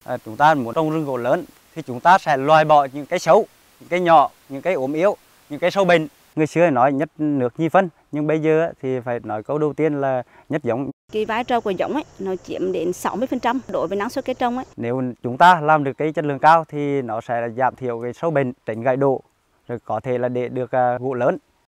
Chúng ta muốn trồng rừng gỗ lớn thì chúng ta sẽ loại bỏ những cái xấu, những cái nhỏ, những cái ốm yếu, những cái sâu bệnh. Người xưa nói nhất nước nhì phân, nhưng bây giờ thì phải nói câu đầu tiên là nhất giống. Cái vai trò của giống ấy nó chiếm đến 60% đối với năng suất cây trồng ấy. Nếu chúng ta làm được cái chất lượng cao thì nó sẽ giảm thiểu cái sâu bệnh, tránh gãy đổ, rồi có thể là để được gỗ lớn.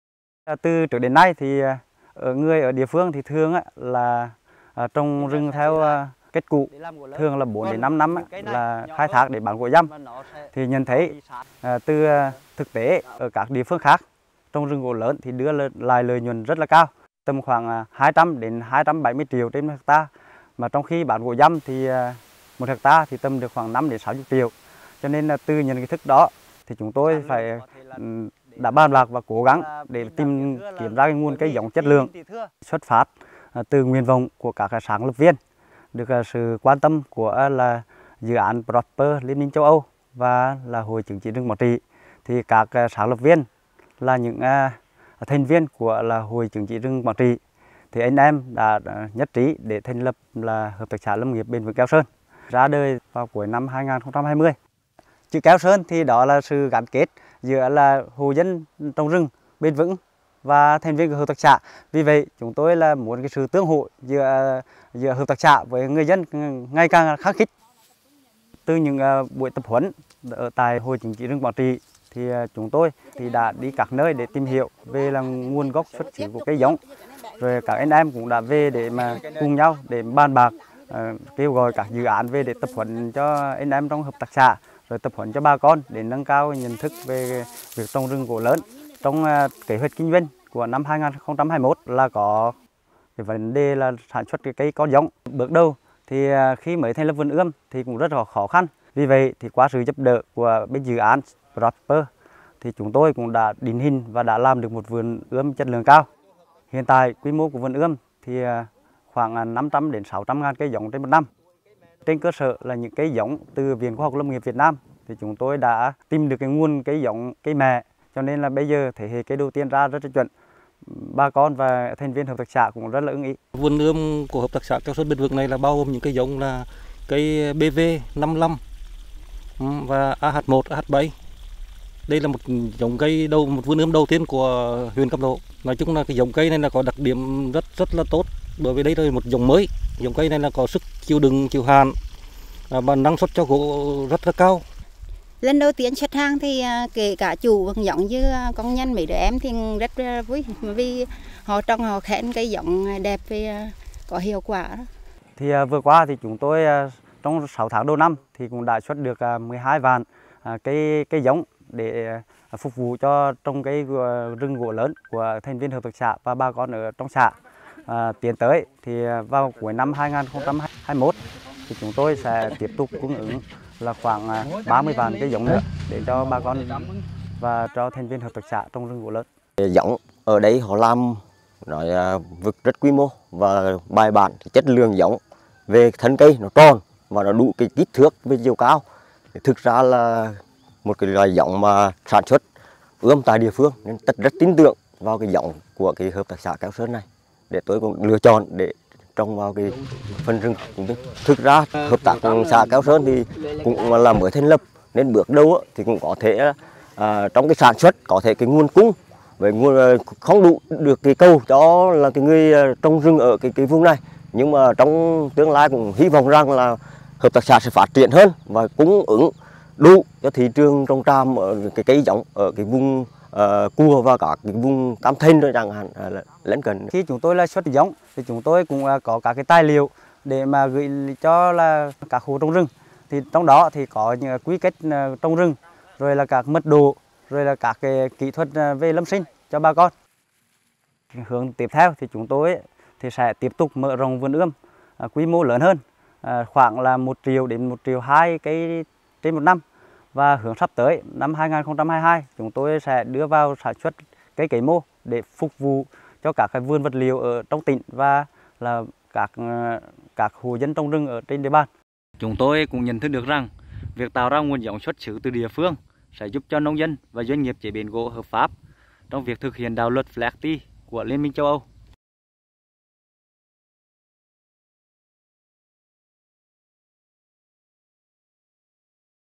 Từ trước đến nay thì người ở địa phương thì thường là trồng rừng theo kết cũ, thường là 4 đến 5 năm là khai thác để bán gỗ dăm. Thì nhận thấy từ thực tế ở các địa phương khác trồng rừng gỗ lớn thì đưa lại lợi nhuận rất là cao, tầm khoảng 200 đến 270 triệu trên hecta, mà trong khi bán gỗ dăm thì một hecta thì tầm được khoảng 5 đến 60 triệu. Cho nên là từ những cái thức đó thì chúng tôi phải đã bàn bạc và cố gắng để tìm kiếm ra cái nguồn cây giống chất lượng, xuất phát từ nguyện vọng của các sáng lập viên, được sự quan tâm của là dự án Prosper Liên minh châu Âu và là Hội chứng chỉ rừng Quảng Trị. Thì các sáng lập viên là những thành viên của là Hội chứng chỉ rừng Quảng Trị, thì anh em đã nhất trí để thành lập là Hợp tác xã Lâm nghiệp bền vững Keo Sơn, ra đời vào cuối năm 2020. Chữ Keo Sơn thì đó là sự gắn kết giữa là hộ dân trồng rừng bền vững và thành viên của hợp tác xã. Vì vậy chúng tôi là muốn cái sự tương hỗ giữa hợp tác xã với người dân ngày càng khăng khít. Từ những buổi tập huấn ở tại Hội chứng chỉ rừng Quảng Trị thì chúng tôi thì đã đi các nơi để tìm hiểu về là nguồn gốc xuất xứ của cây giống. Rồi các anh em cũng đã về để mà cùng nhau để bàn bạc, kêu gọi các dự án về để tập huấn cho anh em trong hợp tác xã, rồi tập huấn cho bà con để nâng cao nhận thức về việc trồng rừng gỗ lớn. Trong kế hoạch kinh doanh của năm 2021 là có cái vấn đề là sản xuất cái cây con giống. Bước đầu thì khi mới thành lập vườn ươm thì cũng rất là khó khăn. Vì vậy thì qua sự giúp đỡ của bên dự án Prosper thì chúng tôi cũng đã định hình và đã làm được một vườn ươm chất lượng cao. Hiện tại quy mô của vườn ươm thì khoảng 500 đến 600 ngàn cây giống trên một năm. Trên cơ sở là những cây giống từ Viện Khoa học Lâm nghiệp Việt Nam thì chúng tôi đã tìm được cái nguồn cây giống cây mẹ, cho nên là bây giờ thế hệ cây đầu tiên ra rất là chuẩn. Bà con và thành viên hợp tác xã cũng rất là ưng ý. Vườn ươm của hợp tác xã Keo Sơn bền vững này là bao gồm những cây giống là cây BV55 và AH1, AH7. Đây là một giống cây một vườn ươm đầu tiên của huyện Cam Lộ. Nói chung là cái giống cây này là có đặc điểm rất là tốt, bởi vì đây là một giống mới. Giống cây này là có sức chịu đựng, chịu hạn và năng suất cho gỗ rất là cao. Lần đầu tiên xuất hàng thì kể cả chủ vẫn giống như công nhân mấy đứa em thì rất vui, vì họ trồng họ khen cây giống đẹp và có hiệu quả. Thì vừa qua thì chúng tôi trong 6 tháng đầu năm thì cũng đã xuất được 12 vạn cây giống để phục vụ cho trồng cây rừng gỗ lớn của thành viên hợp tác xã và bà con ở trong xã. Tiến tới thì vào cuối năm 2021 thì chúng tôi sẽ tiếp tục cung ứng là khoảng 30 vạn cây giống nữa để cho bà con và cho thành viên hợp tác xã trồng rừng gỗ lớn. Giống ở đây họ làm nói vực rất quy mô và bài bản, chất lượng giống về thân cây nó tròn và nó đủ cái kích thước với chiều cao. Thực ra là một cái loài giống mà sản xuất ươm tại địa phương, nên rất tin tưởng vào cái giống của cái hợp tác xã Keo Sơn này, để tôi cũng lựa chọn để trồng vào cái phần rừng của mình. Thực ra hợp tác xã Keo Sơn thì cũng là mới thành lập, nên bước đầu thì cũng có thể trong cái sản xuất có thể cái nguồn cung với nguồn không đủ được cái cầu cho là cái người trồng rừng ở cái vùng này, nhưng mà trong tương lai cũng hy vọng rằng là hợp tác xã sẽ phát triển hơn và cung ứng đủ cho thị trường trồng tràm ở cái cây giống ở cái vùng cua và cả cái vùng Cam Thanh rồi chẳng hạn lân cận. Khi chúng tôi là xuất giống thì chúng tôi cũng có các cái tài liệu để mà gửi cho là các hộ trồng rừng. Thì trong đó thì có những quy cách trồng rừng, rồi là các mật độ, rồi là các cái kỹ thuật về lâm sinh cho bà con. Hướng tiếp theo thì chúng tôi thì sẽ tiếp tục mở rộng vườn ươm quy mô lớn hơn, khoảng là 1 triệu đến 1,2 triệu cây trên một năm. Và hướng sắp tới năm 2022 chúng tôi sẽ đưa vào sản xuất cây cấy mô để phục vụ cho các cái vườn vật liệu ở trong tỉnh và là các hộ dân trồng rừng ở trên địa bàn. Chúng tôi cũng nhận thức được rằng việc tạo ra nguồn giống xuất xứ từ địa phương sẽ giúp cho nông dân và doanh nghiệp chế biến gỗ hợp pháp trong việc thực hiện đạo luật FLEGT của Liên minh châu Âu.